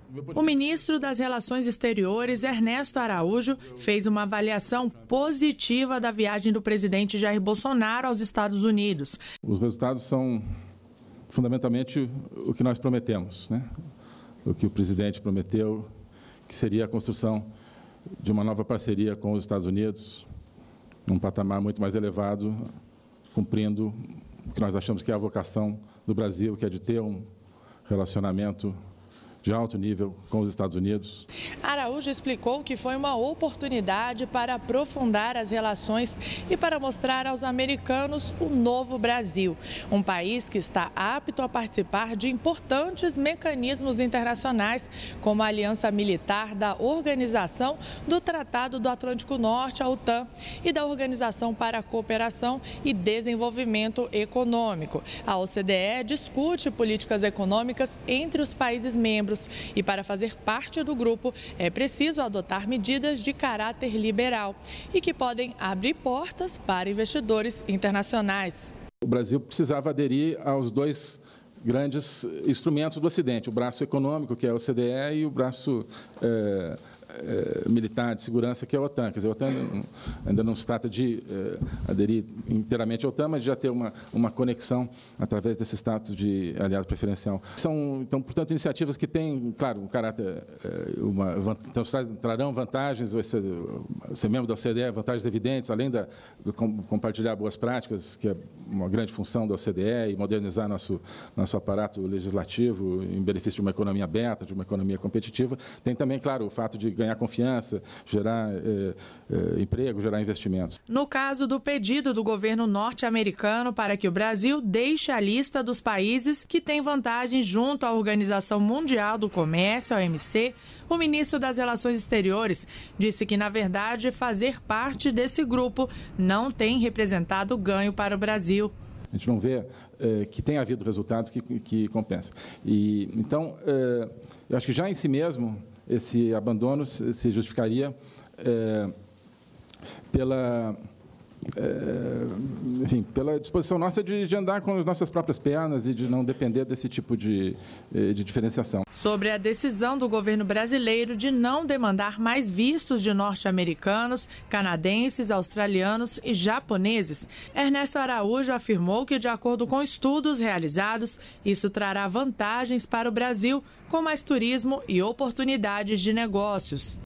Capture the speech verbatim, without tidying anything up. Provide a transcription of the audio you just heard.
O ministro das Relações Exteriores, Ernesto Araújo, fez uma avaliação positiva da viagem do presidente Jair Bolsonaro aos Estados Unidos. Os resultados são fundamentalmente o que nós prometemos, né? O que o presidente prometeu, que seria a construção de uma nova parceria com os Estados Unidos, num patamar muito mais elevado, cumprindo o que nós achamos que é a vocação do Brasil, que é de ter um relacionamento de alto nível com os Estados Unidos. Araújo explicou que foi uma oportunidade para aprofundar as relações e para mostrar aos americanos o novo Brasil, um país que está apto a participar de importantes mecanismos internacionais, como a Aliança Militar da Organização do Tratado do Atlântico Norte, a OTAN, e da Organização para a Cooperação e Desenvolvimento Econômico. A O C D E discute políticas econômicas entre os países membros. E para fazer parte do grupo é preciso adotar medidas de caráter liberal e que podem abrir portas para investidores internacionais. O Brasil precisava aderir aos dois grandes instrumentos do Ocidente, o braço econômico, que é a O C D E, e o braço é, é, militar de segurança, que é a OTAN. Quer dizer, a OTAN ainda não se trata de é, aderir inteiramente à OTAN, mas de já ter uma, uma conexão através desse status de aliado preferencial. São, então, portanto, iniciativas que têm, claro, um caráter, é, uma, então, trarão vantagens, ser, ser membro da O C D E, vantagens evidentes, além da, de compartilhar boas práticas, que é uma grande função da O C D E, e modernizar nosso, nosso aparato legislativo em benefício de uma economia aberta, de uma economia competitiva. Tem também, claro, o fato de ganhar confiança, gerar eh, eh, emprego, gerar investimentos. No caso do pedido do governo norte-americano para que o Brasil deixe a lista dos países que têm vantagens junto à Organização Mundial do Comércio, a O M C, o ministro das Relações Exteriores disse que, na verdade, fazer parte desse grupo não tem representado ganho para o Brasil. A gente não vê eh, que tem havido resultados que, que compensam. E, então, eh, eu acho que já em si mesmo, esse abandono se justificaria eh, pela, eh, enfim, pela disposição nossa de, de andar com as nossas próprias pernas e de não depender desse tipo de, de diferenciação. Sobre a decisão do governo brasileiro de não demandar mais vistos de norte-americanos, canadenses, australianos e japoneses, Ernesto Araújo afirmou que, de acordo com estudos realizados, isso trará vantagens para o Brasil, com mais turismo e oportunidades de negócios.